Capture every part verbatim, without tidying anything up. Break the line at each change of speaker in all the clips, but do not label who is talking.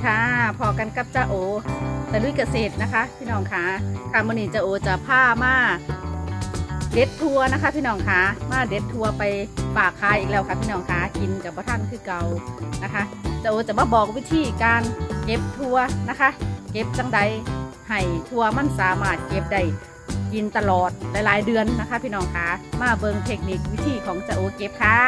ค่ะพอกันกับจ้าโอแต่ลุยเกษตรนะคะพี่น้องคะค่ะมื้อนี้จ้าโอจะพามาเด็ดทัวนะคะพี่น้องคะมาเด็ดทัวไปฝากขายอีกแล้วค่ะพี่น้องคะกินกับพ่อท่านคือเก่านะคะจ้าโอจะมาบอกวิธีการเก็บทัวนะคะเก็บจังใดให้ทัวมันสามารถเก็บได้กินตลอดหลายๆเดือนนะคะพี่น้องคะมาเบิ่งเทคนิควิธีของจ้าโอเก็บค่ะ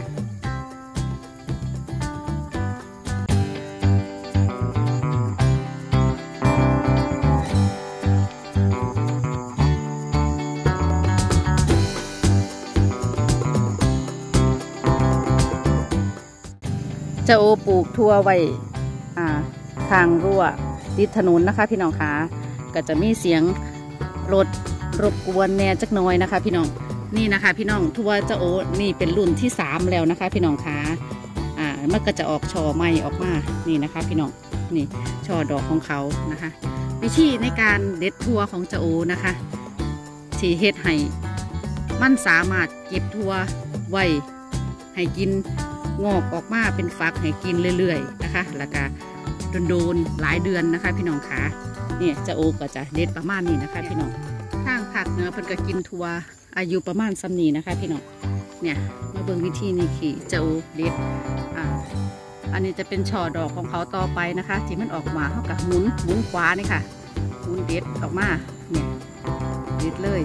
จะโอปลูกทั่วไว้ทางรั้วติดถนนนะคะพี่น้องคะก็จะมีเสียงรถรบกวนแน่จักหน่อยนะคะพี่น้องนี่นะคะพี่น้องทั่วจะโอนี่เป็นรุ่นที่สามแล้วนะคะพี่น้องคะอ่ามันก็จะออกช่อใหม่ออกมานี่นะคะพี่น้องนี่ช่อดอกของเขานะคะวิธีในการเด็ดทั่วของจะโอนะคะที่เฮ็ดให้มันสามารถเก็บทั่วไว้ให้กินงอกออกมาเป็นฟักให้กินเรื่อยๆนะคะแล้วก็โดนๆหลายเดือนนะคะพี่น้องคะเนี่ยจะโอก็จะเด็ดประมาณนี้นะคะพี่น้องทางผักเนื้อเพิ่นก็กินทัวอายุประมาณซ้ำนี้นะคะพี่น้องเนี่ยมาเบิ่งวิธีนี้ขี่จะโอเด็ดอ่าอันนี้จะเป็นช่อดอกของเขาต่อไปนะคะที่มันออกมาเท่ากับหมุนหมุนขวานี่ค่ะหมุนเด็ดออกมาเนี่ยเด็ดเลย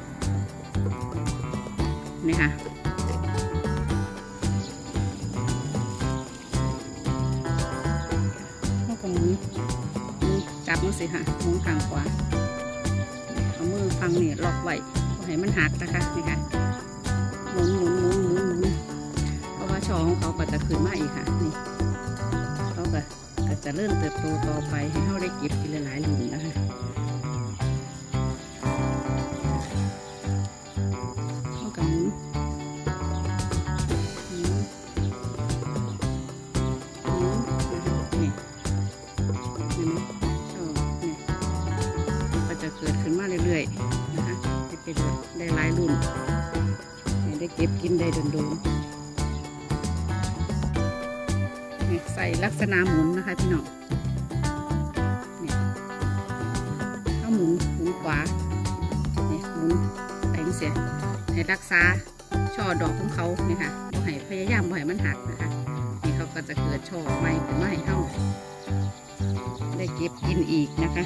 นี่ค่ะจับมือสิค่ะมุ้งข้างขวาเอามือฟังเนี่ยล็อกไว้ให้มันหักนะคะนี่ค่ะหมุนหมุนหมุนหมุนหมุนเพราะว่าช่อของเขาก็จะขึ้นมาอีกค่ะนี่เขาก็ก็จะเริ่มเติบโตต่อไปให้เขาได้เก็บกินหลายๆหลุมนะคะเขาก็หมุนจะเกิดขึ้นมาเรื่อยๆนะคะจะเป็นได้หลายรุ่นได้เก็บกินได้โดนๆใส่ลักษณะหมุนนะคะพี่น้องเนี่ยเข้าหมุนหมุนขวาเนี่ยหมุนไปเสียให้รักษาช่อดอกของเขาเนี่ยค่ะบ่ให้พยายามบ่ให้มันหักนะคะนี่เขาก็จะเกิดช่อใหม่ขึ้นมาให้เข้าได้เก็บกินอีกนะคะ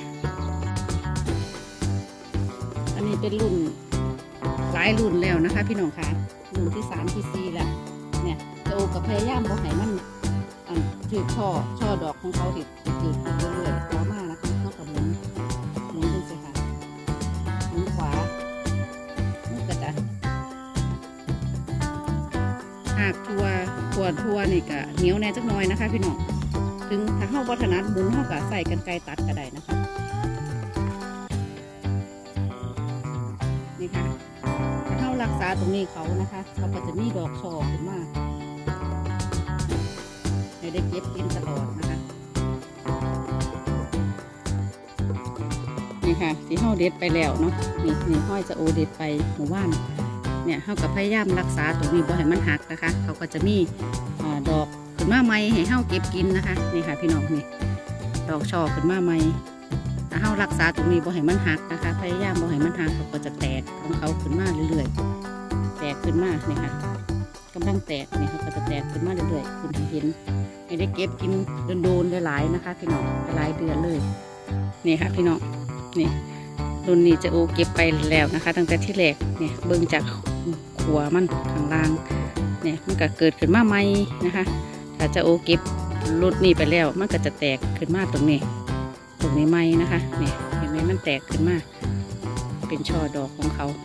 อันนี้เป็นรุ่นหลายรุ่นแล้วนะคะพี่น้องคะรุ่นที่สามที่สี่แล้วเนี่ยจะโอกับพยายามบอกให้มันถือช่อช่อดอกของเขาติดติดเรื่อยๆต่อมานะคะเข้ากับหมุนหมุนดูสิค่ะหมุนขวามันก็จะหากทัวทัวทัวนี่ก็เหนียวแน่จักหน่อยนะคะพี่น้องถึงถ้าเข้าวัฒนัดหมุนเข้ากับใส่กันไกลตัดก็ได้นะคะนี่ค่ะถ้าเข้ารักษาตรงนี้เขานะคะเขาก็จะมีดอกช่อขึ้นมาให้ได้เก็บกินตลอดนะคะนี่ค่ะที่เข้าเด็ดไปแล้วเนาะนี่นี่ห้อยจะโอเด็ดไปหมู่บ้านเนี่ยเข้ากับพยายามรักษาตรงนี้บ่ให้มันหักนะคะเขาก็จะมีดอกขึ้นมาใหม่ให้เข้าเก็บกินนะคะนี่ค่ะพี่น้องนี่ดอกช่อขึ้นมาใหม่ถ้าเข้ารักษาตรงนี้บ่ให้มันหักนะคะพยายามบ่ให้มันหักเขาก็จะแตกของเขาขึ้นมาเรื่อยๆแตกขึ้นมาเนี่ยค่ะกำลังแตกเนี่ยเขาก็จะแตกขึ้นมาเรื่อยๆคุณเห็นให้ได้เก็บกินโดนๆหลายๆนะคะพี่น้องหลายเดือนเลยนี่ค่ะพี่น้องนี่รุ่นนี้จะโอเก็บไปแล้วนะคะตั้งแต่ที่แรกเนี่ยเบิ่งจากขัวมันข้างล่างเนี่ยมันก็เกิดขึ้นมาใหม่นะคะถ้าจะโอเก็บรุ่นนี้ไปแล้วมันก็จะแตกขึ้นมาตรงนี้ตรงนี้ใหม่นะคะเนี่ยเห็นไหมมันแตกขึ้นมาเป็นช่อดอกของเขา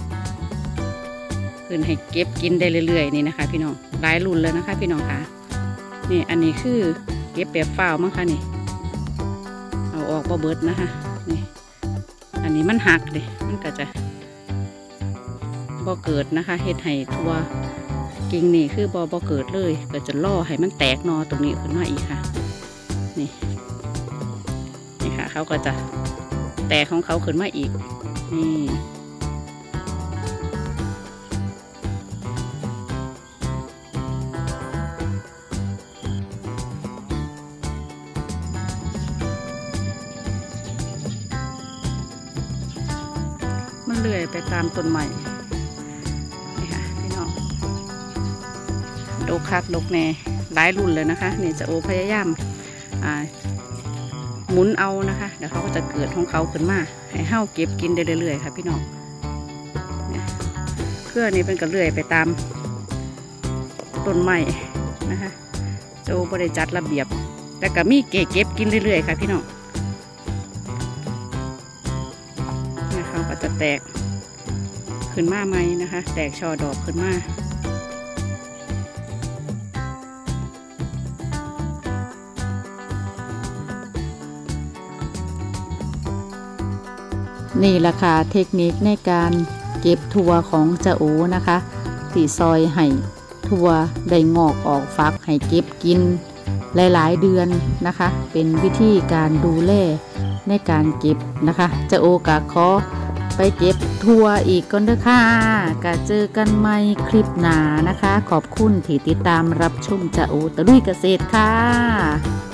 ขึ้นให้เก็บกินได้เรื่อยๆนี่นะคะพี่น้องหลายรุ่นเลยนะคะพี่น้องค่ะนี่อันนี้คือเก็บแบบฝ้าวมั้งคะนี่เอาออกบ่เบิดนะคะนี่อันนี้มันหักเลยมันก็จะบ่เกิดนะคะเฮ็ดให้ทั่วกิ่งนี่คือบ่บ่เกิดเลยก็จะล่อให้มันแตกนอตรงนี้ขึ้นมาอีกค่ะนี่นี่ค่ะเขาก็จะแตกของเขาขึ้นมาอีกนี่เลื่อยไปตามต้นไม้นี่ค่ะพี่น้องดกคักดกแน่หลายรุ่นเลยนะคะนี่จะโอพยายามอ่าหมุนเอานะคะเดี๋ยวเขาก็จะเกิดของเขาขึ้นมาให้เห่าเก็บกินได้เรื่อยๆค่ะพี่น้องเนี่ยเครือนี้เป็นกระเลื่อยไปตามต้นไม้นะคะจะโอบริจัดระเบียบแต่ก็มีเก็บเก็บกินเรื่อยๆค่ะพี่น้องนะคะก็จะแตกขึ้นมาไหมนะคะแตกช่อดอกขึ้นมานี่แหละค่ะเทคนิคในการเก็บถั่วของเจ้าโอนะคะที่ซอยให้ถั่วได้งอกออกฟักให้เก็บกินหลายๆเดือนนะคะเป็นวิธีการดูแลในการเก็บนะคะเจ้าโอกะขอไปเก็บถั่วอีกก่อนเด้อค่ะกะเจอกันใหม่คลิปหน้านะคะขอบคุณที่ติดตามรับชมเจ้าโอตะลุยเกษตรค่ะ